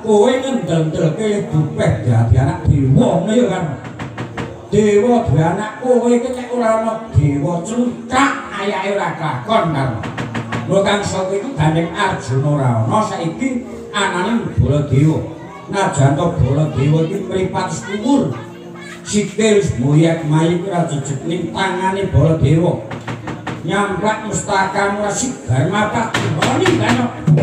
kowe ngendel-ndelke dupeh dadi anak dewa ngono ya kan. Dewa duwe anak kowe iki nek ora ana dewa cengkak ayahe ora kakon kan. Lho kang sok iku gandeng Arjuna ora ana saiki anane Baladewa. Najan to Baladewa iki mripat sepur. Sikil moyak mayik ora jejeg ning tangane Baladewa. Nyamplak mustaka ora sigar mata ngoni kan.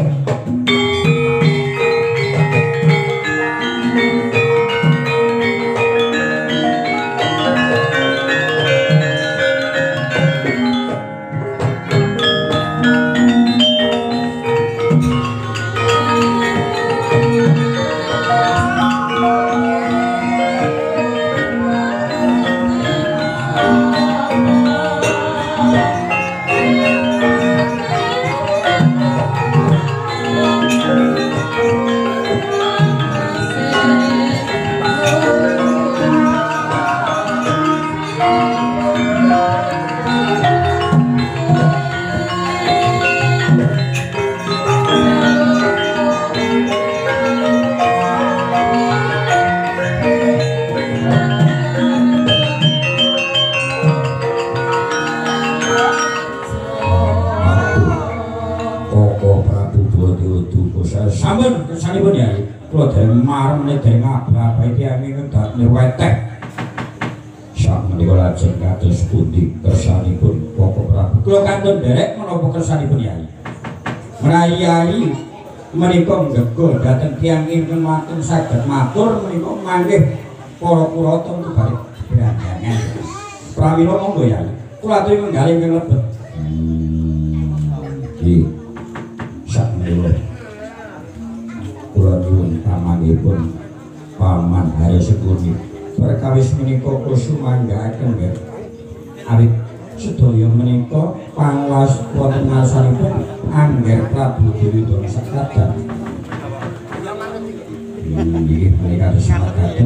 Sampun kesanipun ya, kula dereng marem dereng abah iki angin ngendakne wetek. Sak menika lajeng kados pundi kersanipun Bapak Prabu? Kula kantun derek menapa kersanipun Yai? Menawi menika nggegol dhateng tiyang ingkang matur saged matur menika manggih para kurata tentu bari berandangan. Pramila monggo Yai. Kula aturi menggalih ing lebet. Nggih. Sak menika kula nyuwun pamanipun Paman Hari Sekuni perkawis menika kusumanggaaken nggih awit sedaya menika pangwas wonten ngarsanipun Angger Prabu Duryudana sakadang nggih menika kesempatan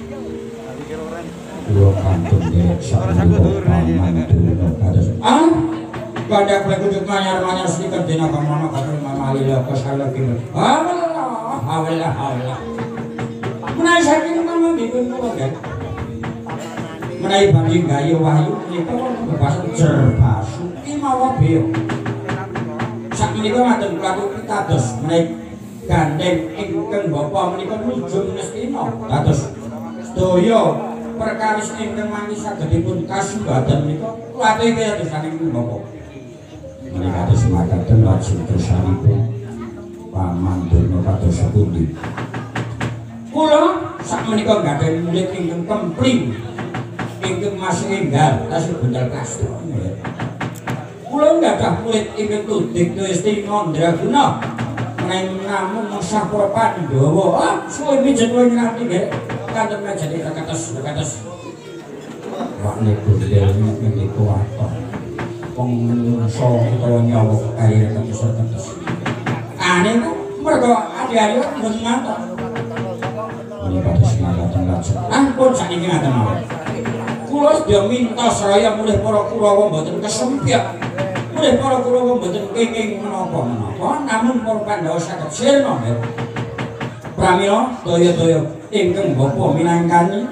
kula kantun derek sapunika Paman Duryudana kados Badak berkunjung manyar-manyar sedikit dina kemana kata mamali lah kesalaki Allah menaik saking mana gitu kan menaik banding gayo wahyu itu berbahasa jerbasu imawa bio sak menika maten pelaku pitados menaik gandeng ingkang bapa menika nujung nestina dados sedaya perkawis ingkang mangke sagedipun kasumbatan menika kuwate kaya saking bapa menika kados makaten lajeng kersanipun Paman Durna kados sapundi. Kula sakmenika gadhah murid ingkang kempling ingkang masih enggal tasih bendal kasta. Kula gadhah murid ingkang tudik Gusti Mandraguna menawi namung musah para Pandhawa. Suwe mijen kowe ngerti nggih kanthi majane kados. Wak niku dhewe niku waton. Wong menungso utawa nyawa kaya kados. Ane ku mergo adi-adi mboten ngaten. Menika dismangaken lajeng. Ampun sakniki ngaten mawon. Kula sedaya minta saya mulih para Kurawa mboten kesempit. Mulih para Kurawa mboten kenging menapa-menapa, namun para Pandhawa saged sirna. Pramila daya-daya ingkang bapa minangkani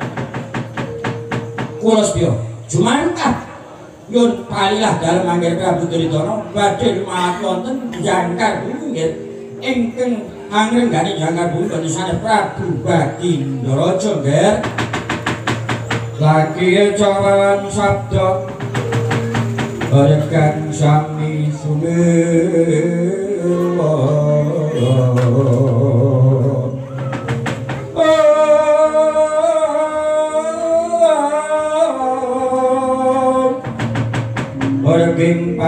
kula sedaya jumangkat nyuwun palilah dalem Angger Prabu Duryudana badhe lumahat wonten jangkar nggih. Ingkang angrenggani jangkar bumi badhe sanes Prabu Bagindaraja nggih. Lagi cawan sabda rekan sami sumewa Orging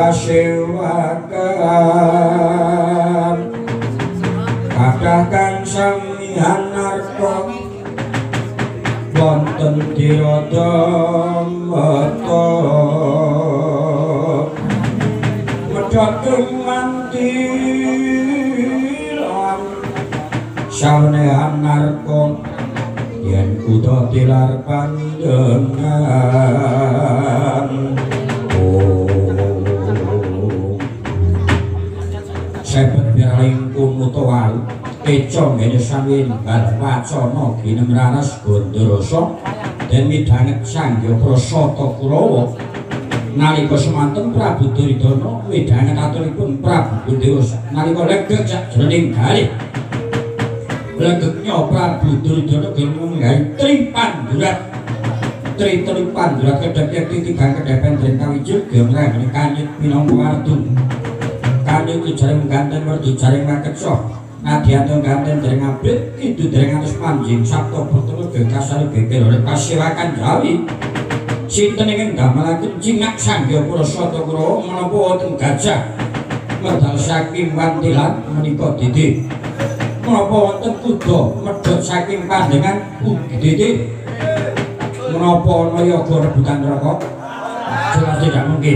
pasewakan kathah kang samihan narta wonten dirada mata medhot manti lan sawenehan narta yen kuda tilar panjenengan sebet biaring kumutawal keco ngene sami ninggal wacana ginem raras Gondoroso den midhanget Sangya Prasata Kurawa nalika semanten Prabu Duryudana midhanget aturipun Prabu Gundewa nalika legek sajroning galih legeknya Prabu Duryudana gelem nggawe Tripandurat Tripandurat kedhep titigang kedhepen den kawijil gemreng kanyit minangka wartu kanyit jaring ganten werdu jaring maketsa nadyanto ganten dereng abrit kidu dereng atus panjing sabta bertemu gekasane geger oleh pasewakan Jawi sinten ingkang damelaken cingak Sangya Prasata Kurawa menapa wonten gajah medal saking Wantilan menika Didi menapa wonten kuda medhot saking Pandengan ugi Didi menapa ana yoga rebutan rokok jelas tidak mungkin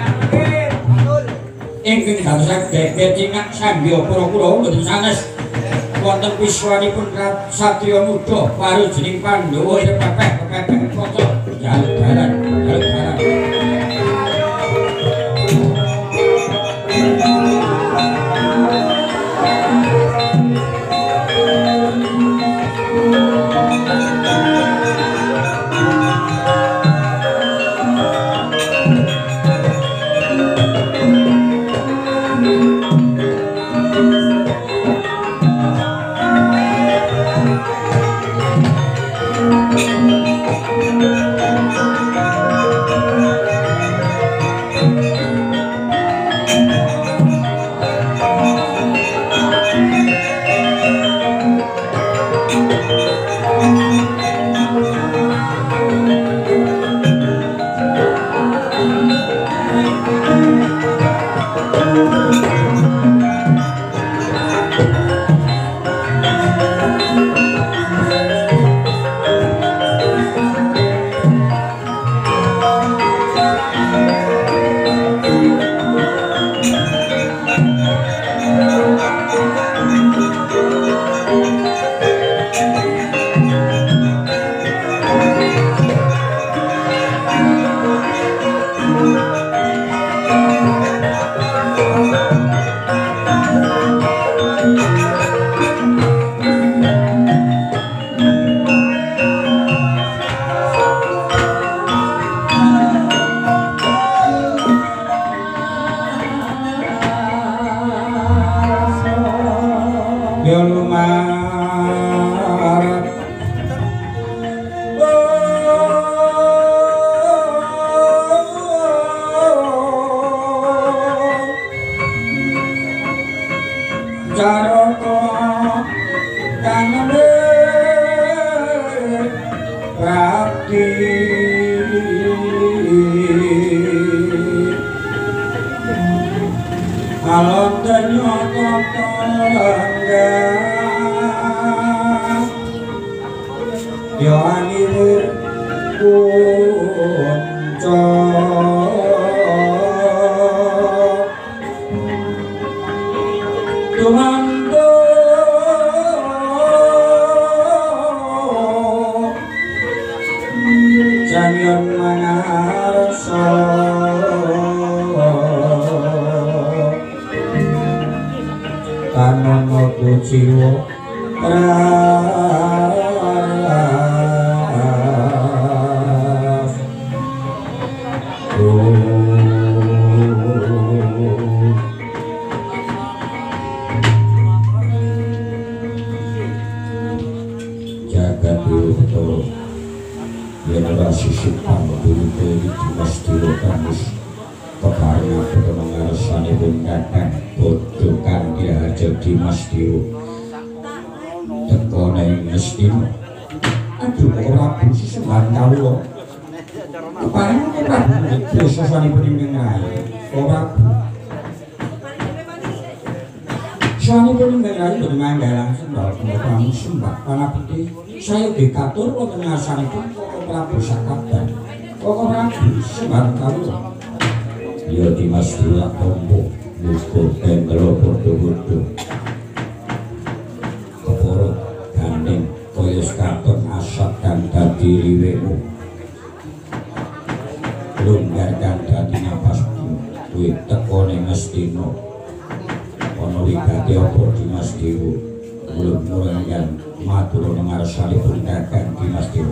ingkang dadosaken geger cingak Sangya Kurawa mboten sanes wonten wiswanipun satriya muda parujening Pandhawa pepeh kaca jaluk dalan saya dikatur wonten ngasanipun Koko Prabu Sakabdan. Koko Prabu Sembarang Kawula. Ya Dimas Dulak Tompo, Mugo Tendelo Podo-podo. Keporo gandeng kaya katon asat kang dadi liwemu. Lunggar kang dadi napasmu, kuwi teko ning Ngastina. Ana wigati apa Dimas Dewa? Mulai yang matur mengarsalipun Kakang Dimas Dewa.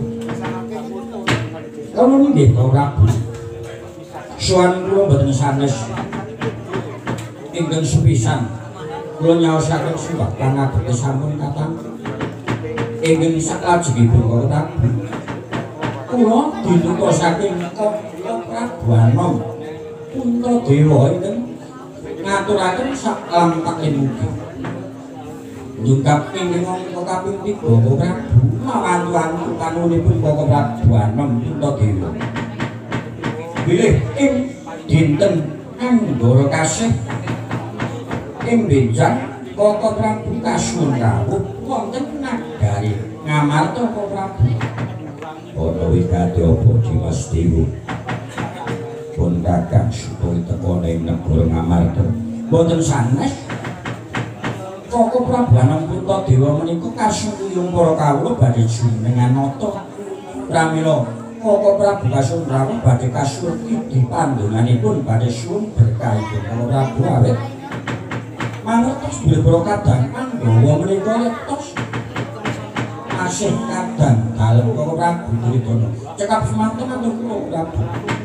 Kamu nggih Kang Prabu. Suwan kula mboten sanes ingkang sepisan. Kula nyaosaken suwah pangabekti sampun katang. Ingkang saklajengipun Kang Prabu. Kula dinutus saking Kang Prabu Anom Puntadewa ingkang ngaturaken saklampaking mugi. Nyungkap ingkang angka kaping 3 Kang Prabu mawantu kanunipun Kang Prabu Anom Puntadewa. Bilih ing dinten Anggara Kasih ing benjang Kang Prabu kasuwun rawuh wonten nagari Ngamarta Kang Prabu. Ana wigati apa Dimas Dewa? Pun Kakang supaya teka ing negara Ngamarta. Mboten sanes Kang Prabu Anom Puntadewa menika kasungkuyung para kawula badhe jumenengan nata. Pramila Kang Prabu kasuwun rawuh badhe kasurti dipandhonganipun badhe suwun berkahipun Kang Prabu awit mangertos bilih kadang Pandhawa menika yetos asih kadang dalem Kang Prabu Duryudana cekap semanten matur Kang Prabu.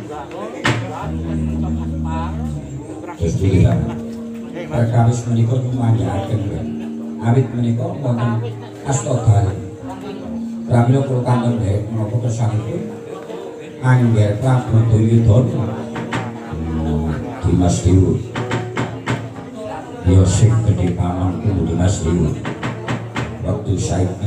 Terus dilihat perkawis menika nyumanyaken awit menika wonten asta dalem. Pramila kula kanten dherek menapa kersangipun Angger Prabu Duryudana Dimas Dewa. Ya sing gedhe pamanku Dimas Dewa. Waktu saiki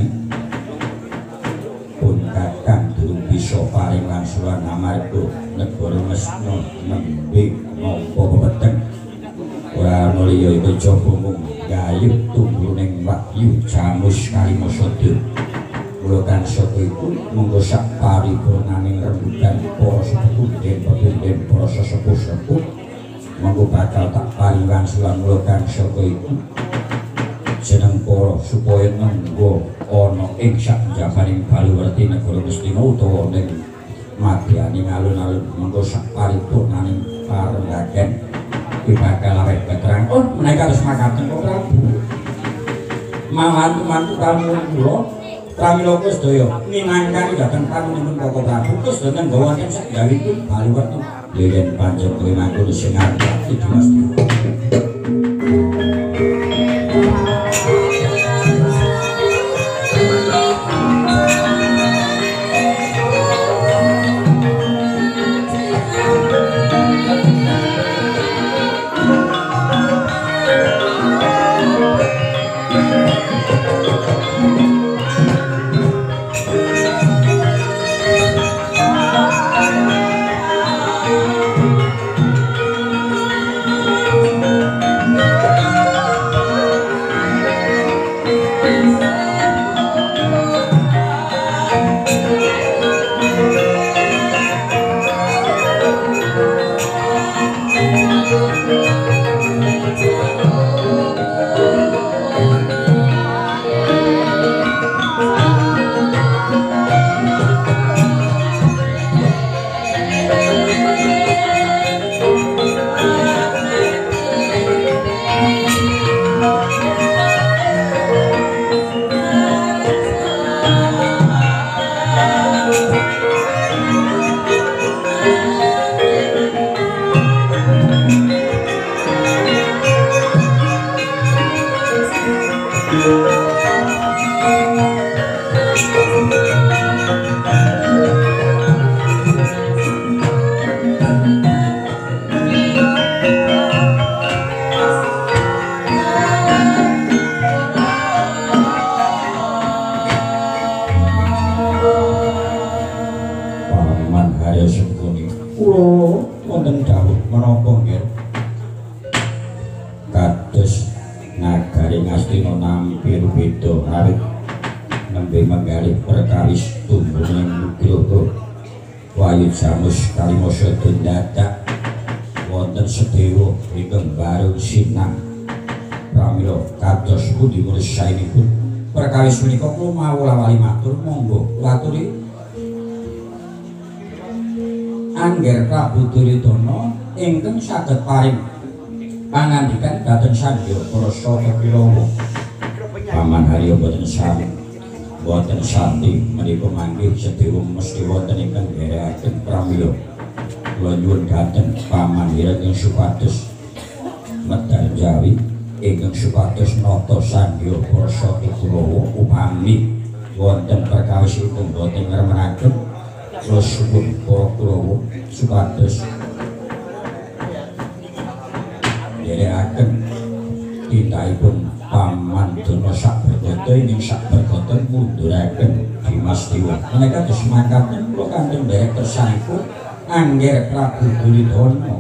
pun Kakang durung bisa paring langsuran amarga negara Mesna nembe nampa pepeteng. Ora mulya iku coba mung gayuh tumbuning wahyu Jamus Kalimasada. Kula tansah iku monggo sak paripurnaning rembugan para sepunden para sesepuh-sepuh monggo bakal tak paring langsuran kula tansah iku jeneng para supaya nenggo ana ing sak jabaning Baliwerti negara Ngastina utawa ning madyaning alun-alun mengko sak paripurnaning parenggaken iki bakal awet keterangan. Oh menika terus makaten kok Prabu. Mantu-mantu kawula kula pramila sedaya minangkani dhateng panjenengan Kang Prabu sedaya nggawa wonten sak gawipun Baliwerti yen panjenengan matur sing ngarep Dimas Dewa. Jamus Kalimasada dadak wonten sedewa ingkang bareng sinang pramila kados pundi mursainipun perkawis menika kula mawula-wali matur monggo aturi Angger Prabu Duryudana ingkang saged paring pangandikan dhateng Sandya Prasada Kirawa Paman Haryo boten sami boten santi menika manggih sedewa mesti wonten ingkang nderekaken pramila kula nyuwun dhateng Paman Hireng supados medal Jawi ingkang supados nata sandya prasa Kurawa upami wonten perkawisipun boten ngremenaken kula suwun para Kurawa supados nderekaken tindakipun Paman Dono sak berkata ingkang sak berkata munduraken Dimas Dewa menika semangkaten kula kantheng derek kersanipun Angger Prabu Duryudana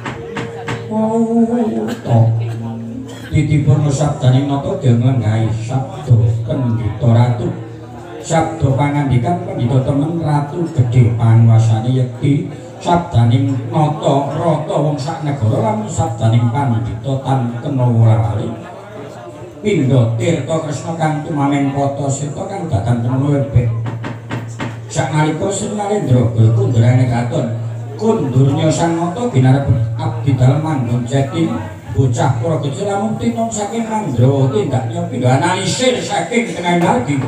titipun sabdaning nata dienglengahi sabda Kendhita Ratu sabda pangandikan Kendhita temen Ratu gedhe panguwasane yekti sabdaning nata rata wong sak negara lan sabdaning Pandhita tan kena wolali pindha tirta Kresna kang tumamen Pata Seta kang datang temen webek saknalika Sri Narendra kundurane katon kundurnya sang nata binarep abdi dalem manggon jati bocah para kecil lamun tinong saking Mandrawa tindaknya pindha analisir saking tengah margi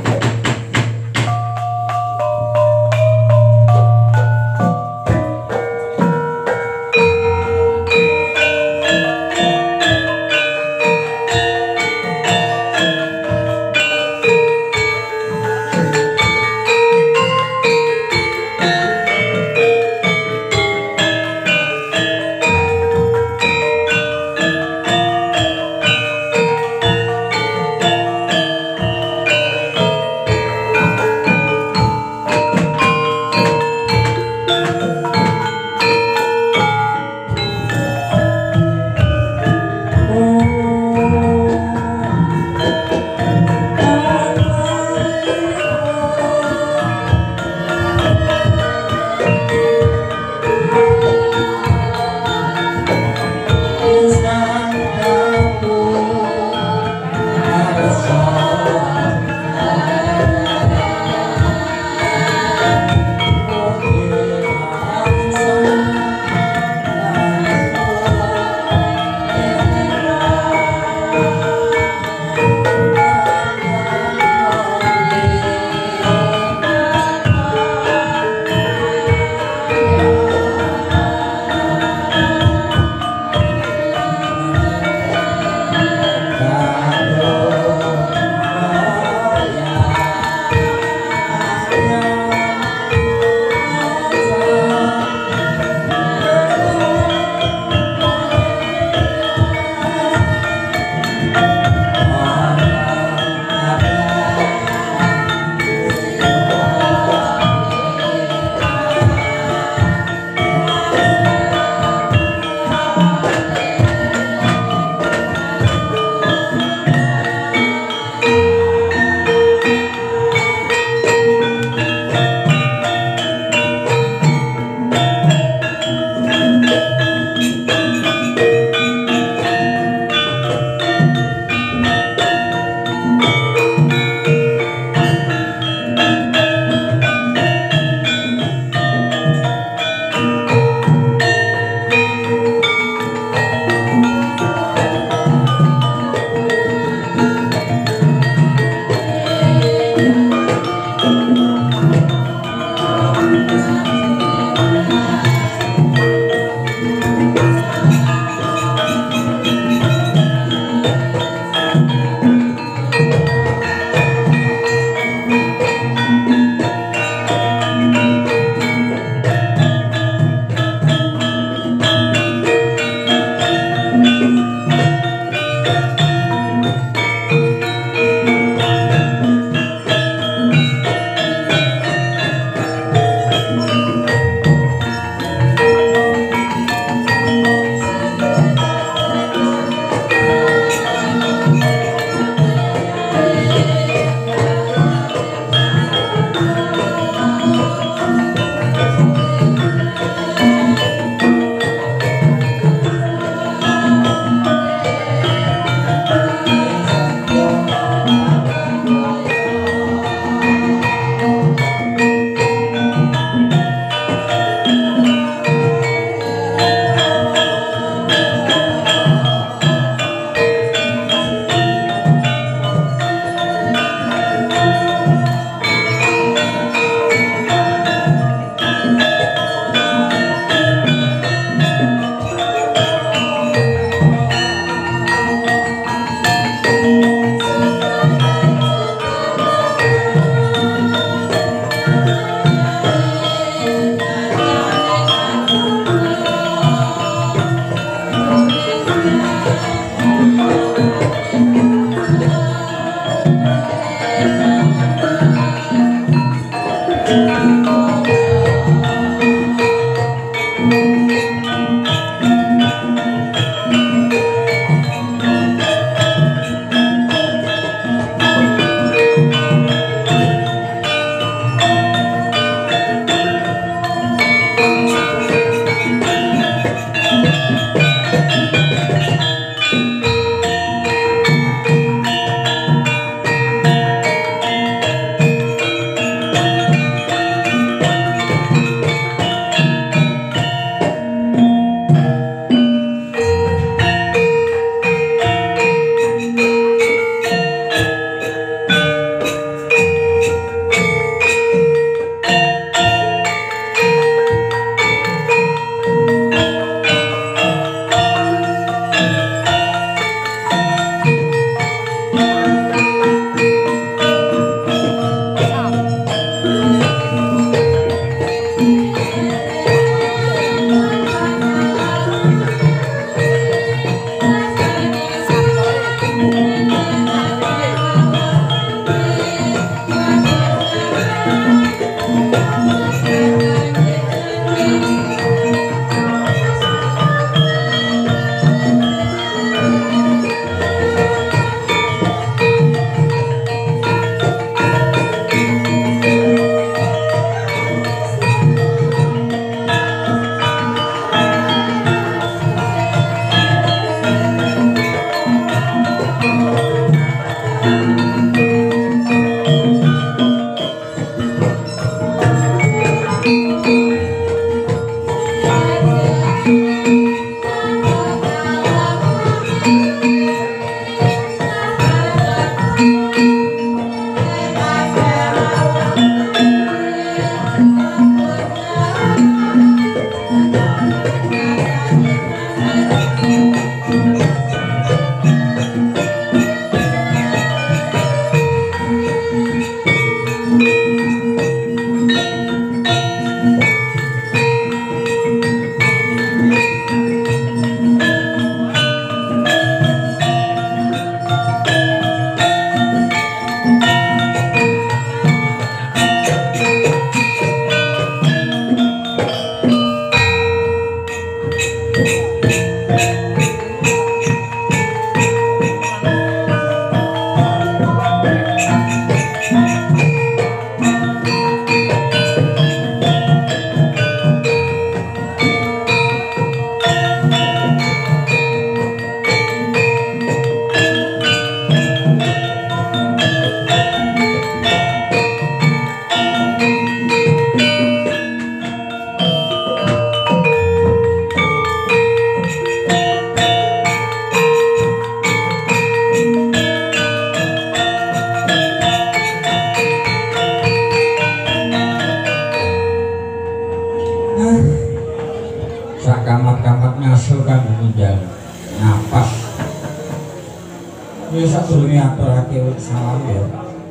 Ya sadurunge aturake salam ya.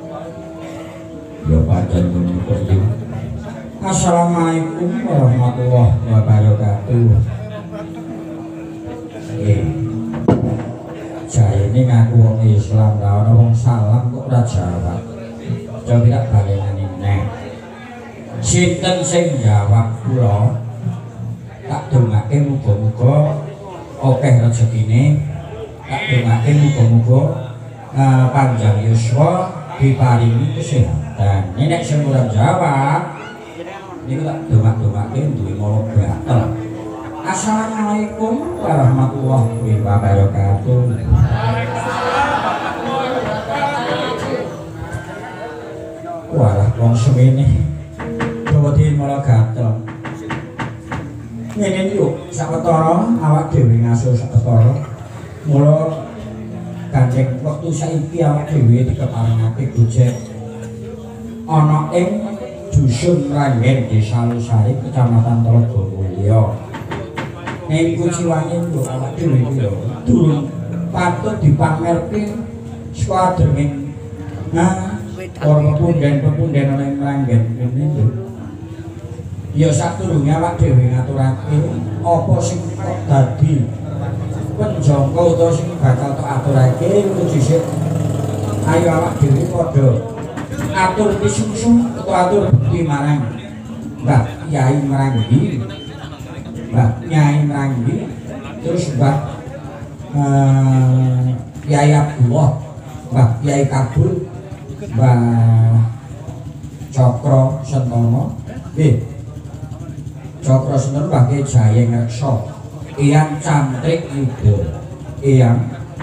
Ya pancen ngono iki. Assalamualaikum warahmatullahi wabarakatuh. Jayane ngaku wong Islam ra ono wong salam kok ora jawab. Coba tak baleni neh. Sinten sing jawab kula? Tak dongake muga-muga akeh rezekine. Tak dongake muga-muga panjang yuswa diparingi kesehatan. Nek sing ora jawab niku tak dongak-dongake duwe mala batal. Assalamualaikum warahmatullahi wabarakatuh. Walah wong semene dadi mala gatel. Ngene yuk, sawetara awak dhewe ngasuh sawetara. Mula kanjeng wektu saiki awak dhewe dikeparengake gojek ana ing dusun Ranggen Desa Lusari Kecamatan Telogomulya. Ning kuciwane lho awak dhewe iki lho durung patut dipamerke swadenging para pepunden-pepunden ana ing Ranggen kene lho. Ya sadurunge awak dhewe ngaturake apa sing kok dadi penjangka utawa sing bakal tok aturake kudu dhisik. Ayo awak dhewe padha atur pisungsung utawa atur bukti marang Mbah Kyai Mranggi, Mbah Nyai Mranggi, terus Mbah Kyai Abdullah, Mbah Kyai Kabul, Mbah Cokro Sentono, Cokro Sentono, Mbah Kyai Jayeng Reksa, Eyang Cantrik Yuda, Eyang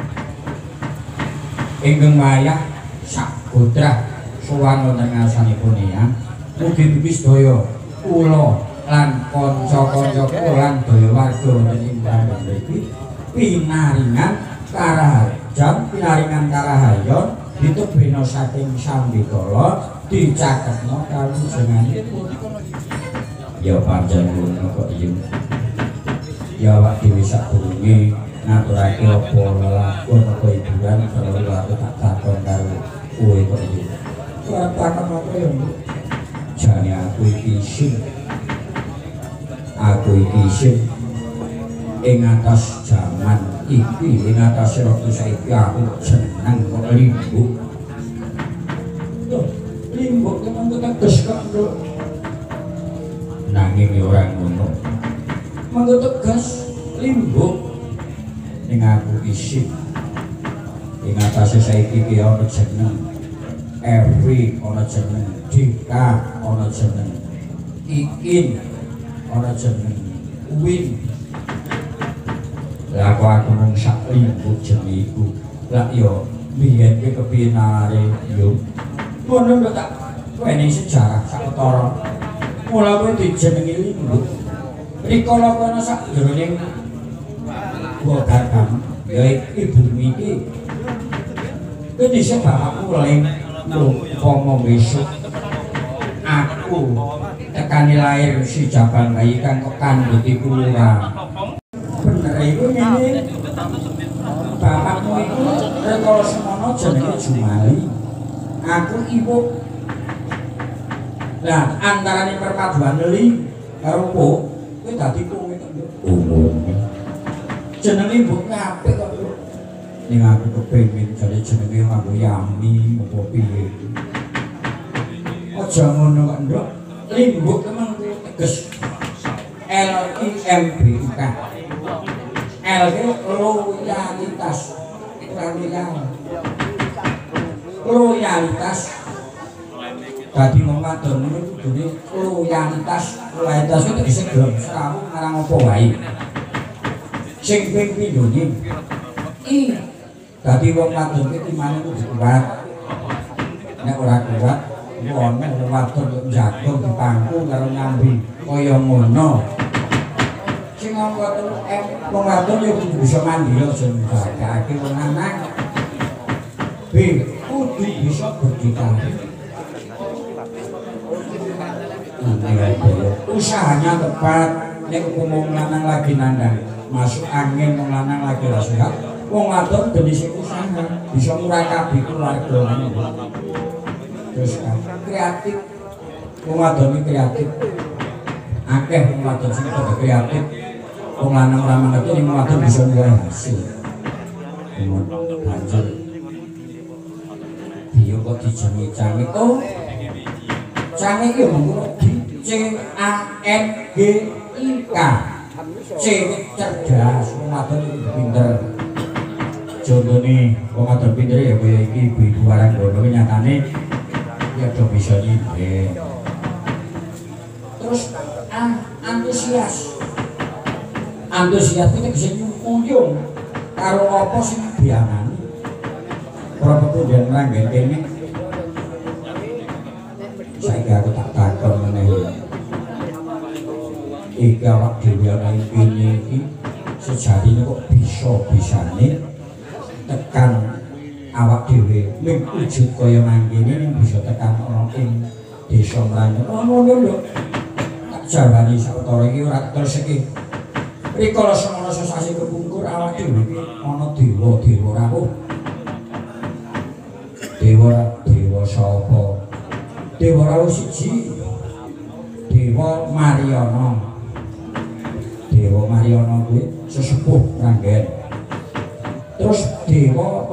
ingkang wayah saputra sowan wonten ngarsanipun Eyang. Mugi-mugi sedaya kula lan kanca-kanca kula lan daya warga wonten ing Ranggen mriki pinaringan karahayon ditebena saking Sambikala dicaketna kawujenganipun. Ya pancen ngono kok iya. Ya awak dhewe sadurunge ngaturake apa lakon apa hiburan terlalu aku tak takon karo kowe kok iya. Ora takon apa ya. Jane aku iki isin ing atas jaman iki, ing atas waktu saiki aku seneng kok limbuk. Limbuk teman tetes kok nanging ora ngono. Manggo tegas limbuk ning aku isin ing atas saiki ki ana jeneng Every ana jeneng Dika, ana jeneng Ikin, ana jeneng Win. Lah aku mung sak limbuk jeneng iku. Lah yo biyen ki kepiye nare yo. Ngono lho tak wene sejarah saketara. Mula kowe dijenengi limbuk. Rikala kono sak jroning Bogarkam ya ibu iki. Kowe dhisik bapakku leng umpama besok aku tekani lahir si Jabal bayi kan kok kandhut iku ora bener iku ngene bapakmu iku rekala semono jenenge Jumali aku ibu lah antarane perpaduan li karo kowe dadi kowe umum jenenge ibu apik kok ning aku kepengin jane jenenge nganggo Yami apa piye. Aja ngono kok, Nduk. Limbuk emang teges LIMBUK. L ki loyalitas. Loyalitas. Dadi wong wadon niku kudune loyalitas. Loyalitas itu tegese gelem serawu marang apa wae. Sing ping pindhone dadi wong wadon iki imane kudu kuat. Nek ora kuat, wong wadon yo jago dipangku karo nyambi kaya ngono. Sing wong wadon yo kudu bisa mandiri aja mbagake wong lanang. Kudu bisa berdikari. Usahanya tepat. Nek wong lanang lagi nandang masuk angin, wong lanang lagi rasukan. Wong wadon dene sing usaha bisa murakabi keluarga terus kreatif wong wadon kreatif akeh wong wadon sing padha kreatif wong lanang ora mengerti ning wadon bisa duwe hasil banjur dia kok dijenengi Cangik oh Cangik ya mengko C A N G I K C cerdas wong wadon pinter contone wong wadon pinter ya kaya iki ibu Waranggono nyatane ya do bisa nyimpen terus antusias itu bisa nyuyung karo apa sing biangan ora kemudian nanggen kene saiki aku tak takon meneh iki awak dhewe ana ing kene iki sejatine kok bisa-bisane tekan awak dhewe ning wujud kaya mangkene ning bisa tekan ana ing desa Mranyo ngono lho tak jawani sawetara iki ora terus iki rikala semono sesasi kepungkur awak dhewe iki ana dewa rawuh dewa sapa dewa rawuh siji dewa Mariono kuwi sesepuh Ranggen terus dewa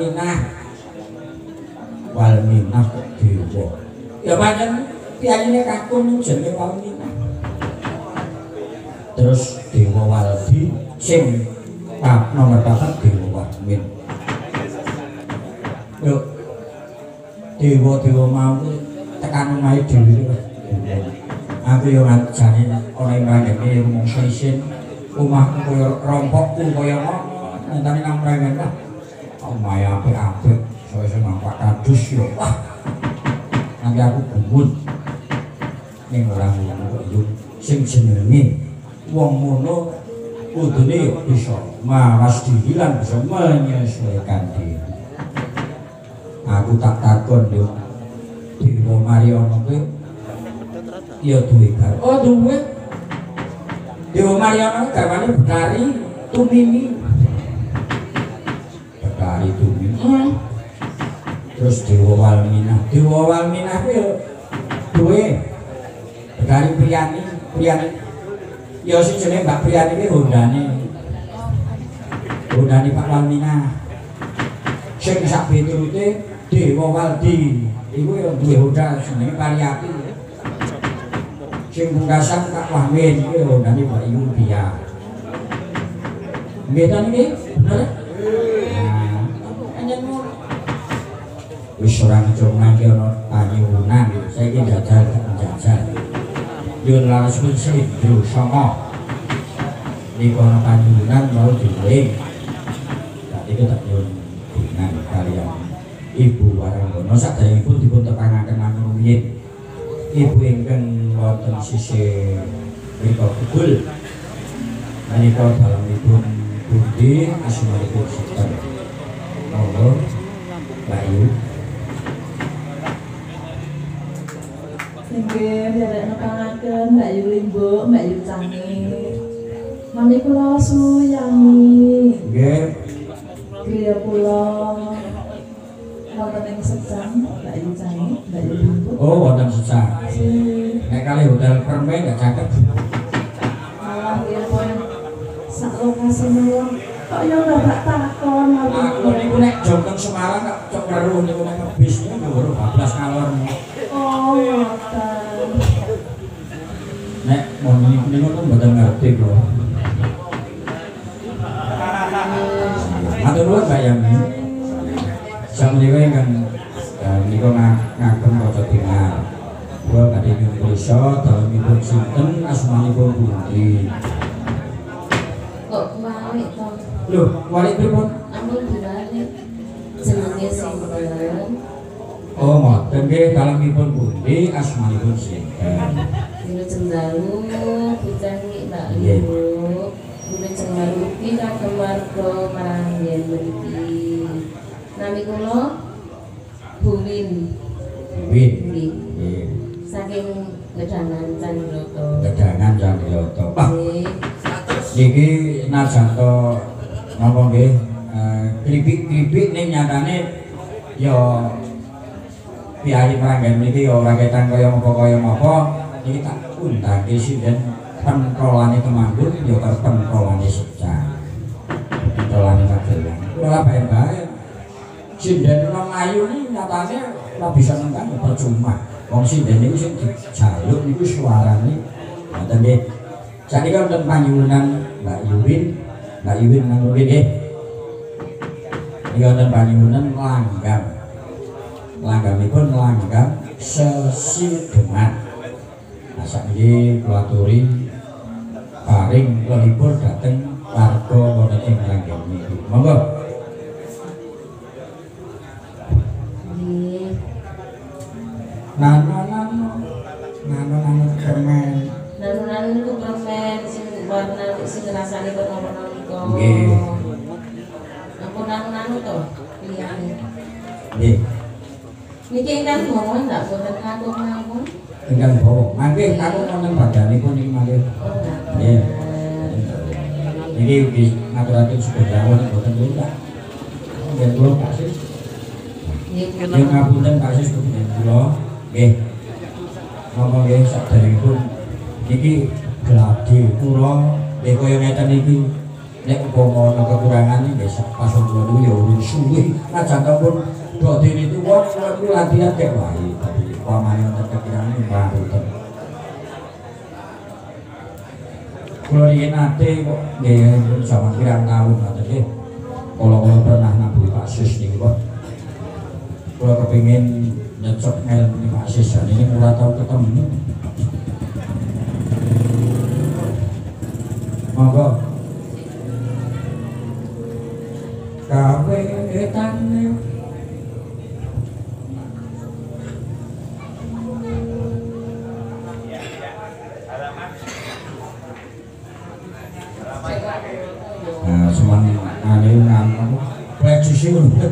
Walminah dewa ya pancen piyayine kakung jenenge Walminah terus dewa Waldi sing nomor 4 dewa Walmin yo dewa mau tekan omahe dhewe aku yo ngajane ora ngrangkene rumangsa isin omahku kaya rompokku kaya ngono nyatane nang mrene lah omahe apik-apik saya nampak kadus yo wah nanti aku gumun ning ora ngono sing jenenge wong ngono kudune bisa mawas diri lan bisa menyesuaikan diri aku tak takon yo Dewa Mariono kuwi ya duwe gar oh duwe Dewa Mariono garwane Betari Tumini terus Dewa Walminah kuwi duwe Betari Priyani ya sing jenenge Mbak Priyani kuwi hondane Pak Walminah sing sak piturute Dewa Waldi iku ya duwe honda jenenge Pariyati sing pungkasan Kak Wahmin kuwi hondane Mbak Yulia nggih ta niki bener wis ora ngecong iki ana panyuwunan saiki jajal yun laras kuwi Sidro Songo niku ana panyuwunan mau diweling dadi tak yun dengan kalian Ibu Waranggono saderengipun dipun tepangaken manungin ibu ingkang wonten sisih mriku kudul menika dalemipun pundi asmanipun sinten monggo Bayu nggih derek nepangaken Mbak Yu Limbo Mbak Yu Cangik nami kula Suyami nggih griya kula wonten ing Secang Mbak Yu Cangik Mbak Yu Limbo oh wonten Secang nek kalih hotel Permen gak caket malah ya pun sak lokasi mawon kok yo ora takon aku niku nek jogeng Semarang kok cok weruh niku nek bis niku weruh 12 ngalor oh ngoten nek mon niku kan mboten ngerti kula matur nuwun Mbak Yami samenika ingkang menika ngagem maca dengar kula badhe nyuwun prisa dalemipun sinten asmanipun pundi kok balik to lho walik pripun ampun dibalik jenenge sinten oh ngoten nggih dalemipun pundi asmanipun sinten Dino Cendalu Bujangik Mbak Limu Dino Cendalu Pira keluarga Maranggen mriki nami kula Buwin nggih saking Gedangan Candroto Gedangan Candroto Pak nggih niki najanto napa nggih kripik-kripik ning nyatane ya piyayi Meranggen niki ya ora ketan kaya apa iki tak undhake sinden pentolane Temanggung ya karo pentolane Secang. Pentolane Magelang. Ora bae-bae. Sinden nang ayu iki nyatane ora bisa nentang percuma. Wong sinden niku sing dijaluk niku suarane ngoten nggih. Sakniki wonten panyuwunan Mbak Yuwin nang nggih nggih. Iki wonten panyuwunan langgam. Langgamipun langgam Sesideman. Nah sakniki kula aturi paring lelipur dhateng warga wonten ing Meranggen niki. Monggo. Nano permen. Nano itu permen sing warna sing rasane warna-warna niku. Nggih. Apa nano to? Liyane. Nggih. Niki ingkang bawa ndak boten kakung-kakung. Ingkang bawa. Mangke kakung wonten badanipun niki mangke. Oh, Nggih. Niki ugi ngaturaken sedaya boten lupa. Nggih kula kasih. Nggih ngapunten kasih kepiye kula. Nggih. Monggo nggih saderengipun iki gladi kula nggih kaya ngeten iki nek umpama ana kekurangan nggih sak pasung kula niku ya urung suwi najanipun dene tuwa kula latihan kek wae tapi pamane wonten kekurangan mboten. Kula riyen nate kok nggih jaman pirang taun ngoten nggih. Kala-kala pernah nabuhi Pak Sis niku kok. Kula kepengin nyecok ngelmu Pak Sis ini ora tau ketemu. Monggo. Kawetane nah, cuman ane nang prestisi udah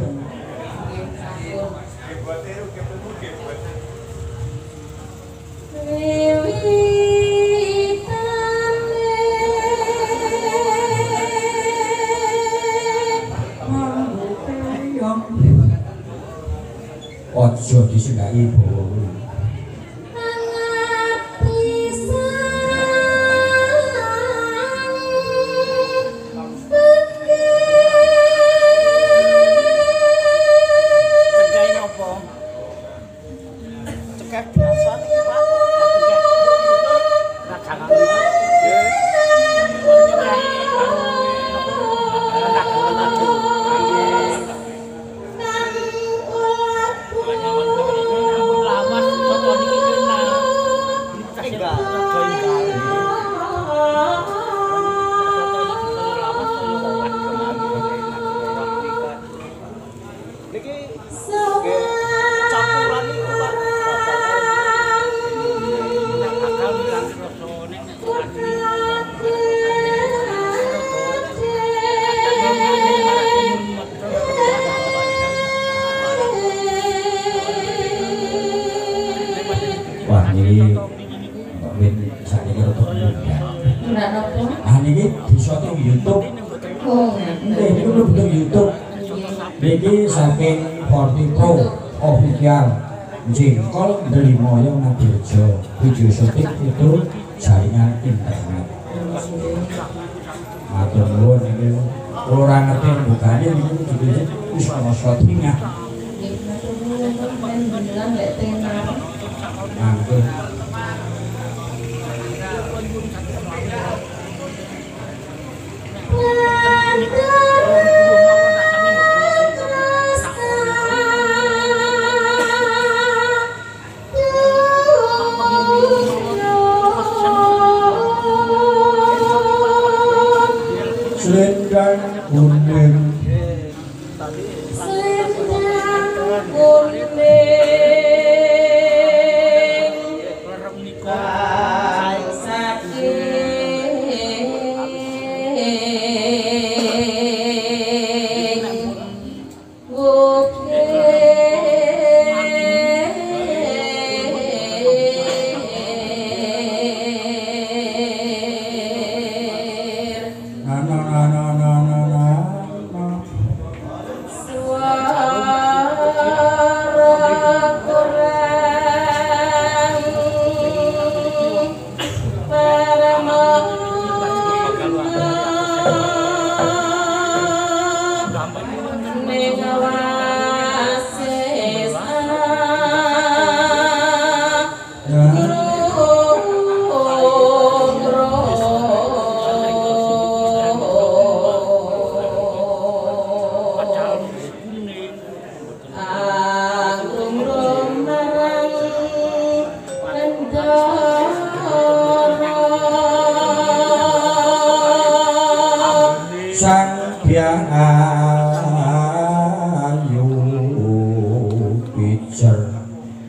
ojo disenggahi bowo. Wah ini Win sakniki rada mudah. Ora napa? Ah niki bisa teng YouTube. Oh, Nggih niku teng YouTube. Niki saking Fortipro Official Jengkol Delimoyo Ngadirjo. Video syuting itu jaringan internet. Matur nuwun niki ora ngerti bukane niku juga wis ana syutingnya. Nggih, matur nuwun men beneran lek tenar. Mangke selendang kuning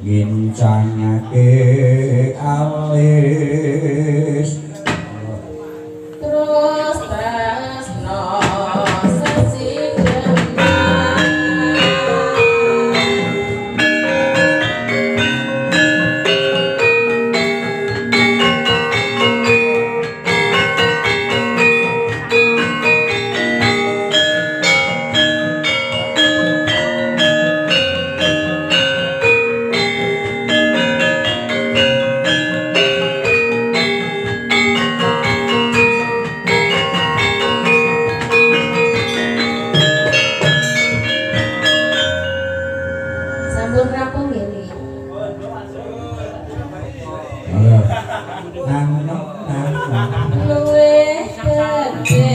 ngincangake alis terus tresno sampun rampung ini. Luwih gede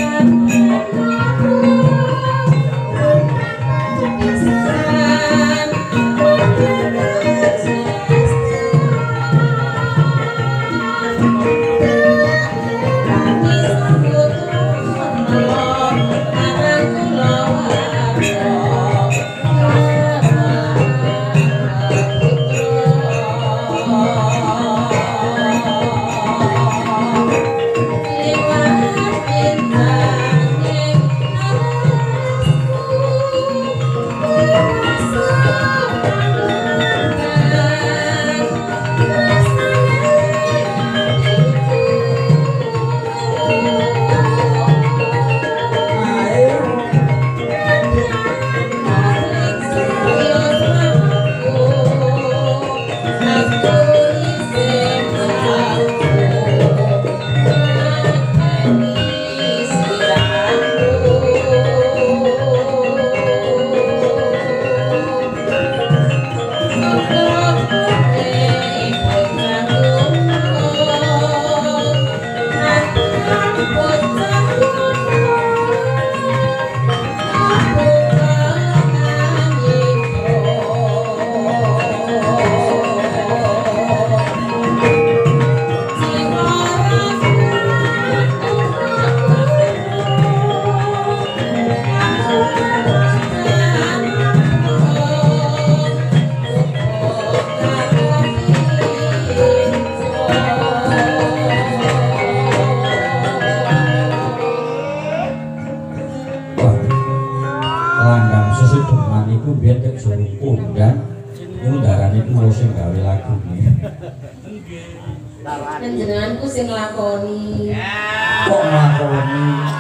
landang sesedeman iku biyen tek suruh undan niku darane kulo sing gawe lagune panjenenganku sing nglakoni. kok nglakoni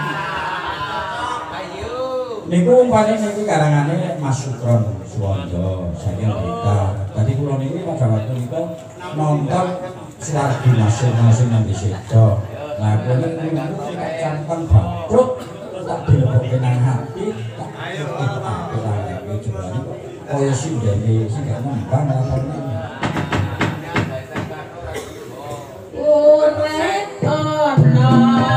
niku umpane niku karangane Mas Sukron Suwondo saking Blitar. Tadi kula niku pada waktu niku nonton Suwardi masing-masing nang Sedo. Lah kula niku tak canteng bangkrut tak dilebokke nang hati tak aku lagi coba niku kaya sindene sing gak nembang rasane. Urip ana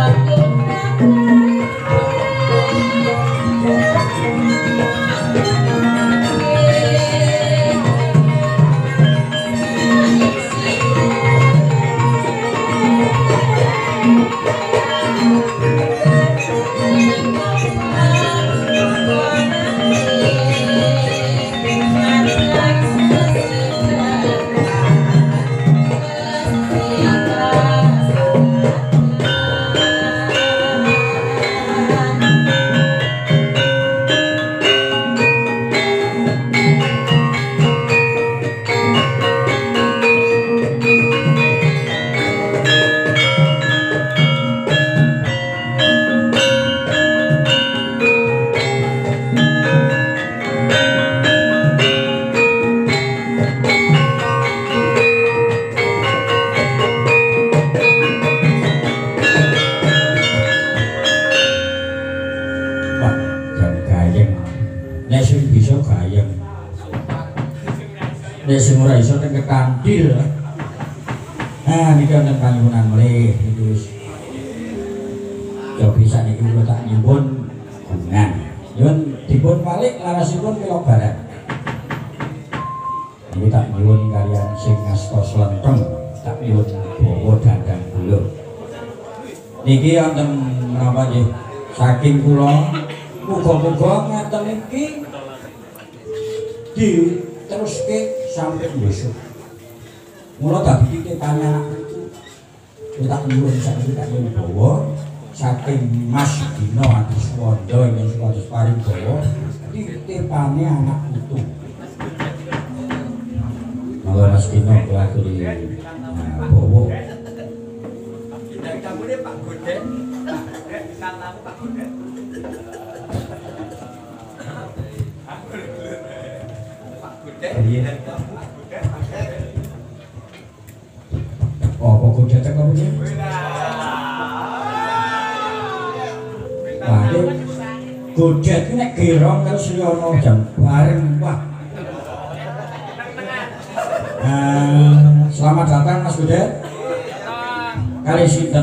nek sing ora iso teng kekantil. Nah niki wonten panyuwunan melih iki wis. Ya bisa niki kula tak nyuwun gungan. Nyuwun dipun balik larasipun kula barat. Niki tak nyuwun kaliyan sing ngasta slenteng, tak nyuwun bawa dandang kula. Niki wonten menapa nggih saking kula muga-muga ngaten iki diteruske sampai besok. Mula dadi titipane anak itu. Tak nyuwun saiki tak bawa saking Mas Dino Adiswanda ing supados paring bawa titipane anak putu. Mula Mas Dino kula aturi bawa. Damune Pak Goden. Katamu Pak Goden. Pak Goden. Oh, apa Godet apa punya? Wah, Godet ini nek gerong terus Riono jam bareng wah. Selamat datang Mas Godet. Kali sinten?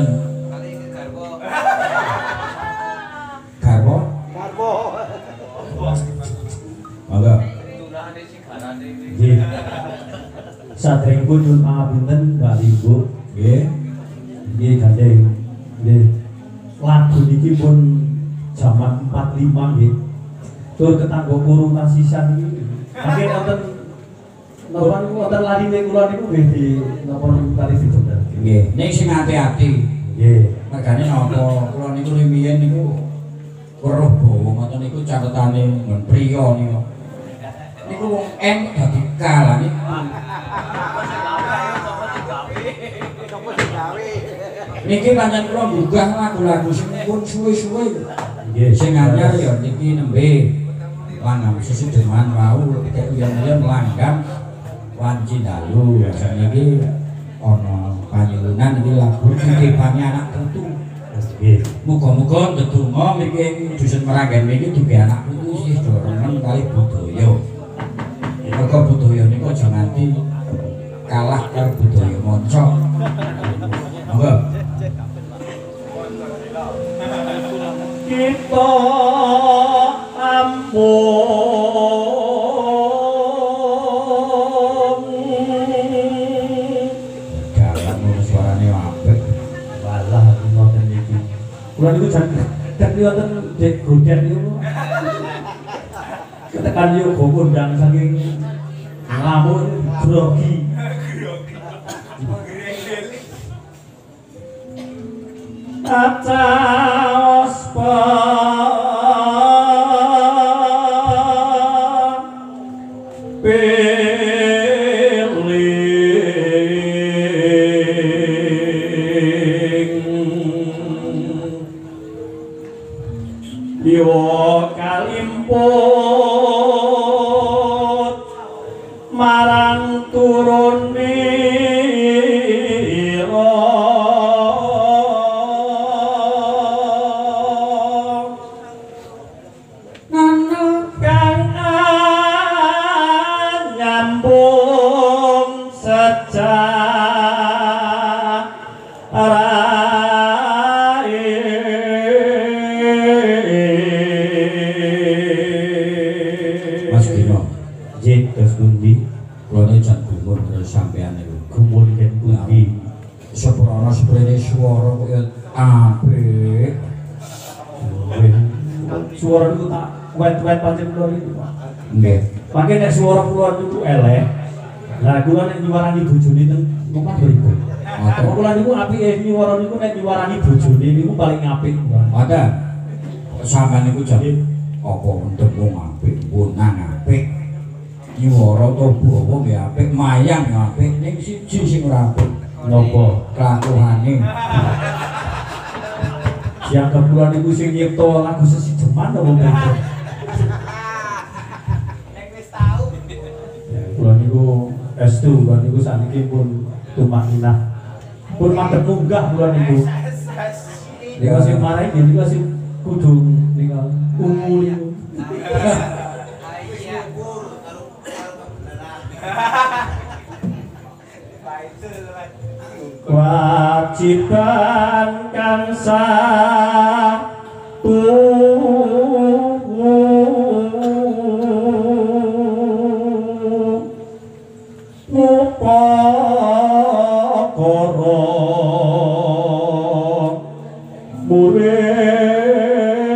Garwo. Monggo. Nggih. Saderengipun nyuwun pangapunten Mbak Ibu. Nggih. Nggih gandeng. Nggih. Lagu niki pun jaman 45 nggih. Tur ketanggo kurung tasisan iki. Mangke wonten napa niku wonten larine kula niku nggih di napa niku kali dibener. Nggih, ning sing ati-ati. Nggih. Mergane napa kula niku riyen niku weruh bawa ngoten niku catetane ngon priya niku. Niku wong en dadi kalah niku. Niki pancen kula nggugah lagu-lagu sing pun suwe-suwe. Nggih, Sing anyar ya niki nembe langgam sesudeman wau kek uyan-uyan langgam wanci dalu. Niki ana panyuwunan iki lagu titipane anak putu. Nggih. Muga-muga ndedonga mriki dusun Meranggen mriki duwe anak putu isih do remen kali budaya. Mergo budaya niku aja nganti kalah karo budaya manca. Monggo. Kita ampun Dalam ngono suarane apik. walah ngoten niki. Kula niku jan wonten Dek Godet niku. Ketekan yo kondang saking nglamun grogi. Atas yo kalimput marang turun nyambung Mas Dino, jek terus pundi kula niku jan gumun terus sampean niku. gumun ken pundi Seprono seprene swara kaya apik. suara niku tak wet-wet pancen kula niku Nggih. pakai nek suara kula niku elek lah kula nek nyuarani bojone teng omah beribu Ngoten. kula niku apike nyuara niku nek nyuarani bojone niku paling apik Ada sampean niku jan apa untuk wong apik, wonang apik. Nyuwara to bawa nggih apik, mayang ya apik, ning siji sing ora apik. napa Kelakuane. dianggap kula niku sing nyipta lagu sesijeman napa mboten kula niku estu kula niku saniki pun tumakinah pun madhep munggah kula niku nika sing marahi niku sing kudu nika ungu niku wajiban kang upakara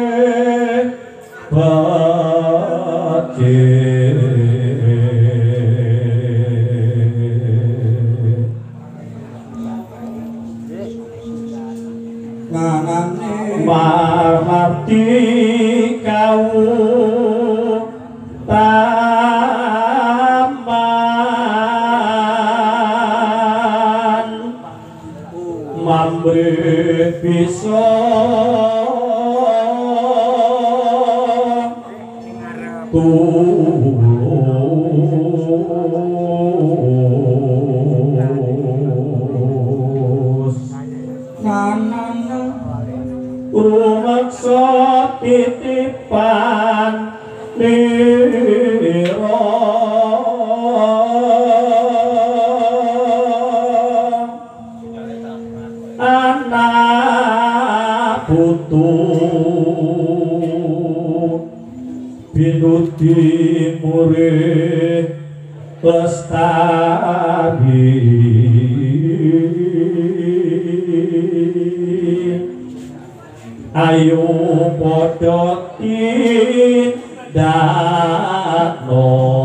murid badhe taman mambre bisa tulus nanana rumaksa titipan nira anak putu pinuti murid lestari ayo padha tindakno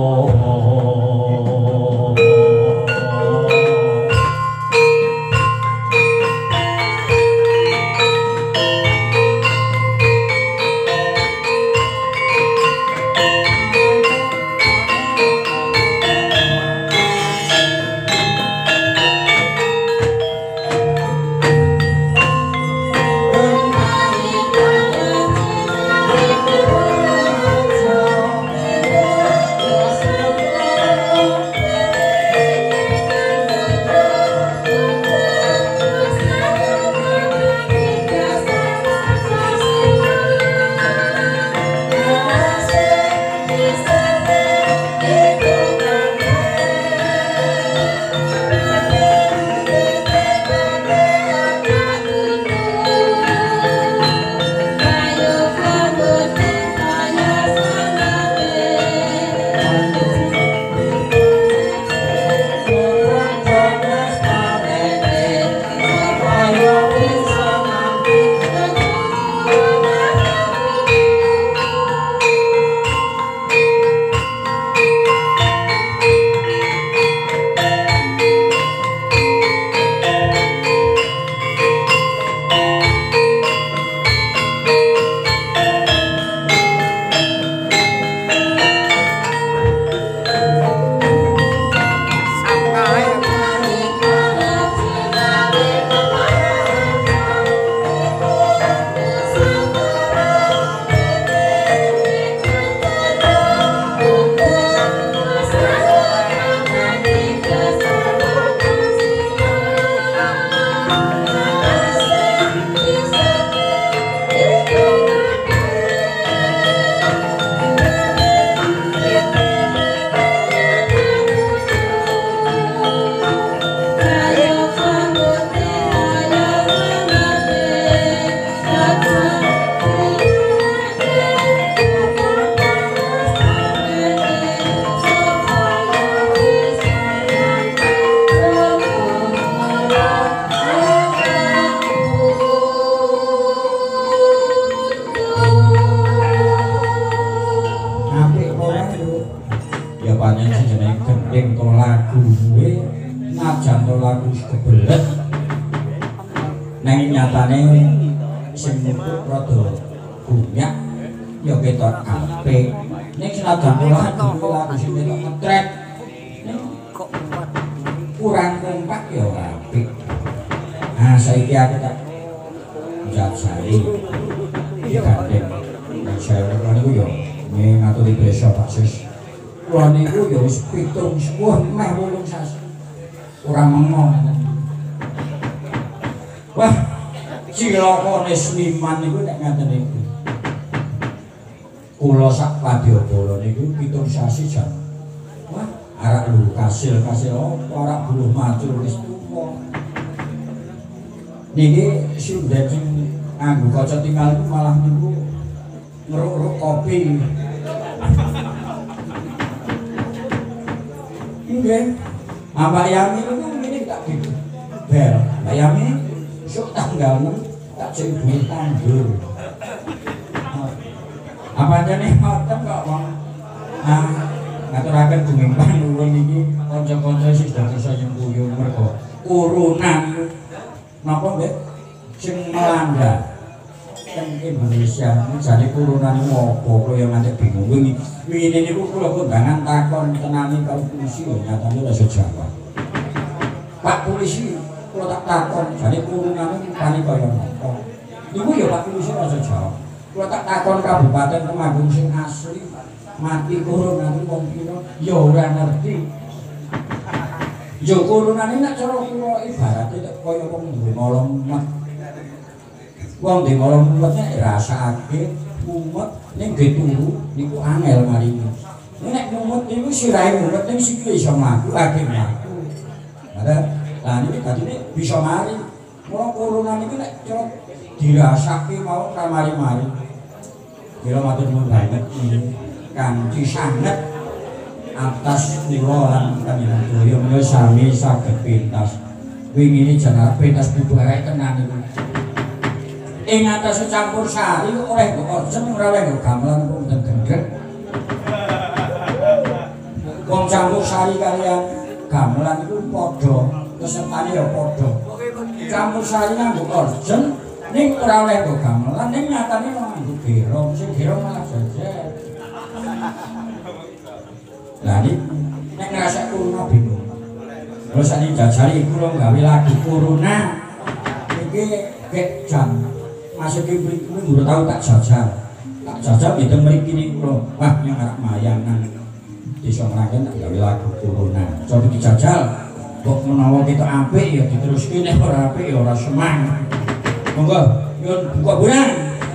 nanging nyatane sing niku rada bunyak ya ketok apik ning senajan lagu sing ketok ngetrek kok kurang kompak ya apik. Nah saiki aku tak njajari digandeng saya ora niku ya ngaturi besok Pak Sis kula niku ya wis 7 meh 8 sasi ora mengong. Wah, cilakane seniman niku nek ngaten niku. Kula sak Padyabala niku 7 sasi jan. Wah, arak lho kasil-kasil ora buluh macul wis tuwa. Niki sinden sing nganggo kaca tinggal niku malah niku ngeruk-ngeruk kopi. Nggih. Mbak Yami niku ngene tak gitu. Bel, Mbak Yami sok tanggal 6 tak cek duit tandur. Apa jane ngoten kok wong. Ngaturaken gumimpang nuwun iki kanca-kanca sing dadi sayempuyu mergo urunan napa nggih sing melanda. teng Indonesia jane kurunane apa kaya nganti bingung wingi niku kula kondangan takon tenani karo polisi lho nyatane ora iso jawab. Pak polisi kula tak takon jane kurunane rupane kaya apa. Niku ya Pak polisi ora iso jawab. Kula tak takon Kabupaten Temanggung sing asli mati kurunane wong pira ya ora ngerti. Ya kurunane nek cara kula ibarate kaya wong duwe ngolomet. Wong di malam mumetnya rasake mumet ning ge turu niku angel marine. Nek mumet niku sirahe mumet ning sikile iso mlaku akeh mlaku. Lah niki dadine bisa mari. Mula corona niki nek dirasake mau kamari-mari. Kira matur nuwun banget kanthi sanget atas kula lan panjenengan Daya menika sami saged pintas. Wingi jeneng pintas butuh arek tenan niku. Ing atas campur sari oleh kok orjen ora oleh gamelan kok mboten gendeng. Wong campur sari kaliyan gamelan iku padha, kesetane ya padha. Campur sari nganggo orjen ning ora oleh kok gamelan ning nyatane nganggo gerong, sing gerong malah jejer. Lah iki nek ngrasake kuruna bingung. Terus ane jajari kula gawe lagu kuruna. Iki gek jam masuk ke mriki kuwi tau tak jajal. Tak jajal ngene mriki niku lho. Wah, yang arep mayangan. Desa Meraken tak gawe lagu kuruna. Coba dijajal. Kok menawa kita apik ya diteruske nek ora apik ya ora semang. Monggo, nyuwun buka bulan.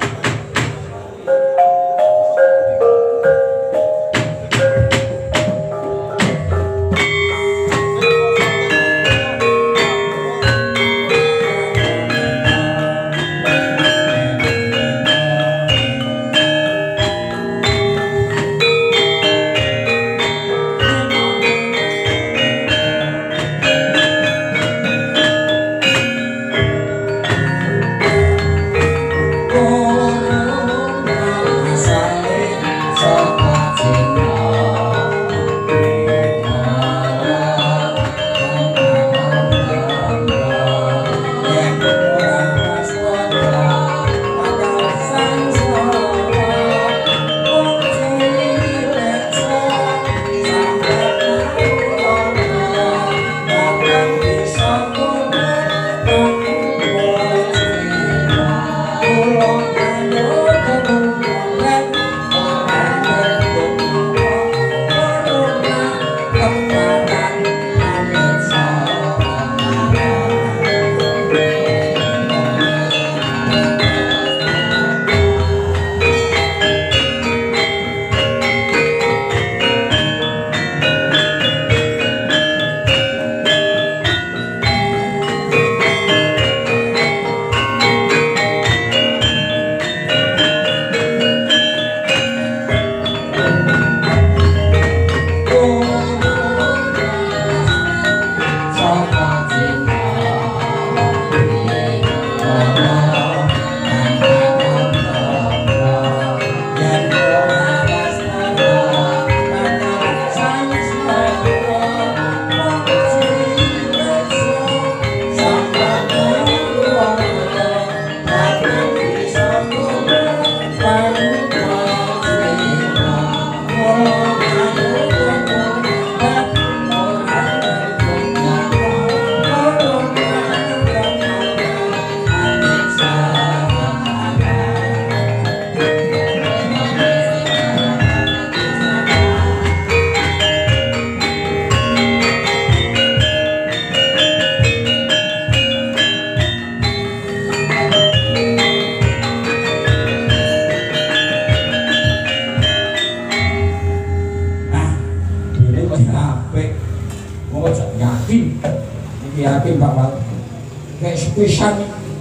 yakin bakal kayak sepisan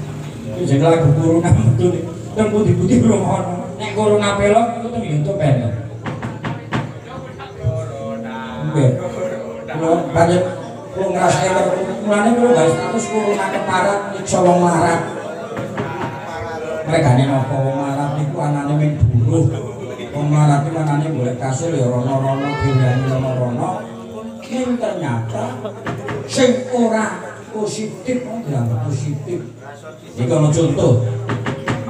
iki jeneng lagu corona betul teng putih-putih rumah nek corona pelok itu teng YouTube pelok nggih kula banyak kula ngrasake mulane kula gawe status corona keparat nyiksa wong larat regane napa wong larat niku anane men buruh wong larat iki anane golek kasil ya rono-rono diwani rono-rono ning ternyata sing ora positif dianggap positif. Iki ana contoh.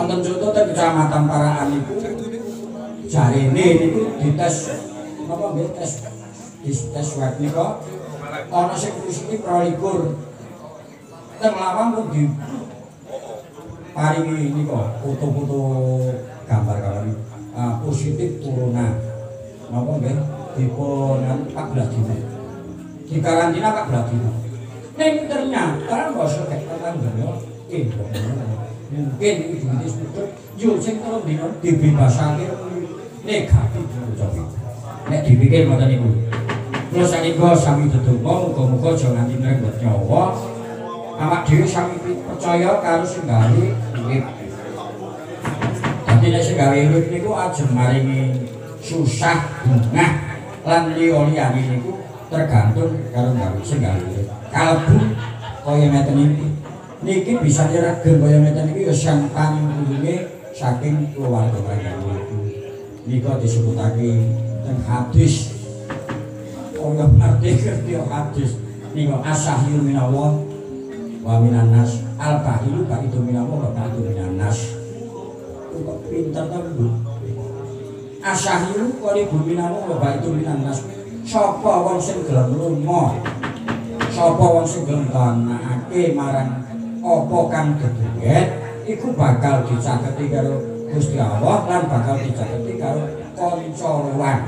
wonten contoh teng Kecamatan Paraan niku jarene niku dites apa nggih tes swab nika ana sing positif 22 teng Lawang pun di paringi nika foto-foto gambar positif corona napa nggih dipun 14 dina di karantina 14 dina ning ternyata basa kek tetangga mungkin iki duwite sebut yo sing 3 dina dibebasake negatif coba nek dipikir ngoten niku kula sanika sami ndedonga muga-muga aja nganti mrengget nyawa awak dhewe sami percaya karo sing gawe urip. Dadi nek sing gawe urip niku ajeng maringi susah bungah lan liya-liyane niku tergantung karo gawe sing gawe urip. Kalebu kaya ngeten iki. Niki bisa diragem kaya ngeten iki ya sang panulunge saking keluarga mereka niku. Nika disebutake teng hadis. Kaya arti hadis nika asahyu minallah wa minan nas al-bahilu ba'idu minallah wa ba'idu minan nas. Kok pinter ta Bu? Asahyu qalibu minallah wa ba'idu minan nas. Sapa wong sing gelem lunga, sapa wong sing gelem tanakake marang apa kang gedhet iku bakal dicaketi karo Gusti Allah lan bakal dicaketi karo kanca ruwan.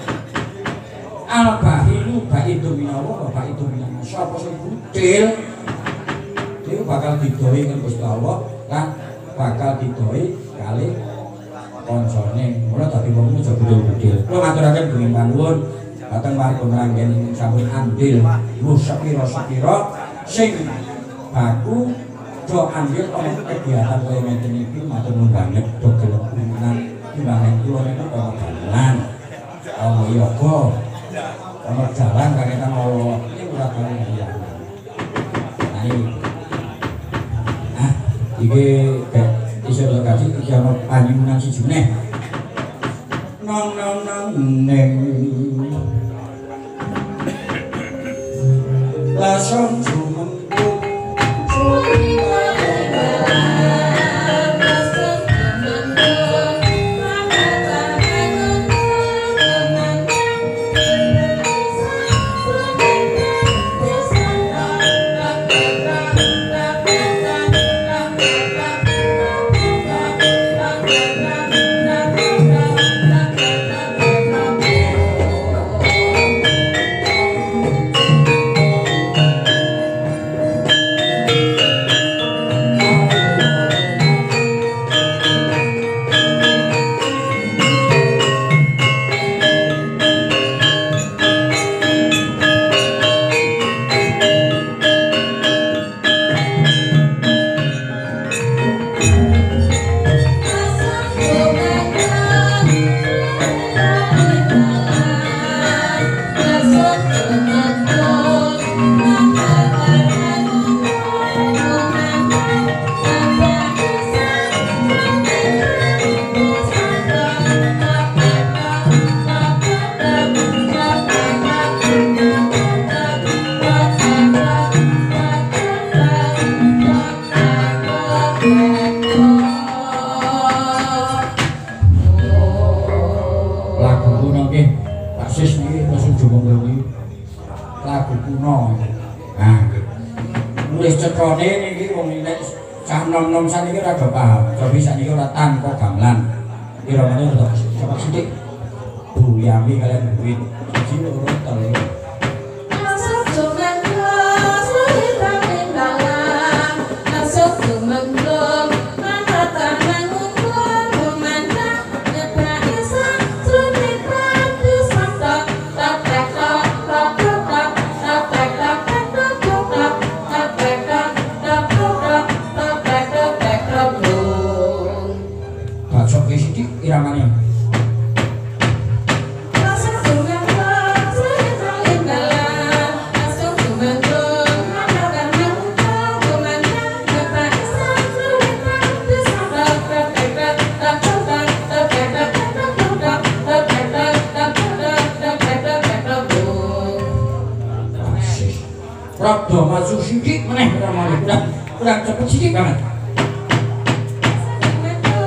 Al-bahilu ba'idu minallah wa ba'idu minan nas. Sapa sing budil itu bakal didoi kan Gusti Allah lan bakal didoi kali koncone. Mula dadi wong aja budil-budil. Kula ngaturaken bumi panuwun dhateng warga ngranggen sampun andil lu sepira-sepira sing baku do andil ana kegiatan kaya ngeten iki matur nuwun banget do gelem kumenan timbangan kula niku kaya dalan. Oh iya kok. Ana jalan kaketan Allah iki ora kaya ya. Nah iki iso lokasi iki ana panyuwunan siji meneh. Nang neng langsung jumenku lagu kuno. Nah, nulis cekrone niki wong nek cah nom-nom saniki ora paham. Tapi saniki ora tanpa gamelan. Kira meneh to, coba sithik. Bu Yami kalian duit. Siji loro telu. Iramane Rada maju sithik meneh Iramane kurang cepet sithik banget.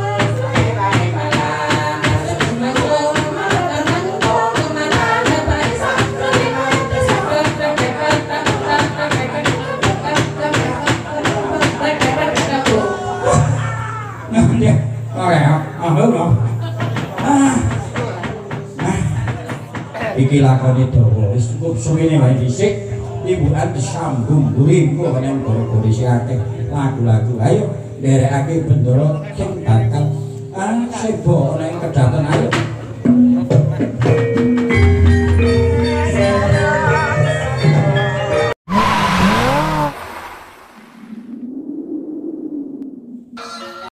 iki lakone dawa wis cukup suwene wae dhisik ibuan disambung guring kok kene goro-goro sing akeh lagu-lagu ayo nderekake bendoro sing bakal sebo nek kedaton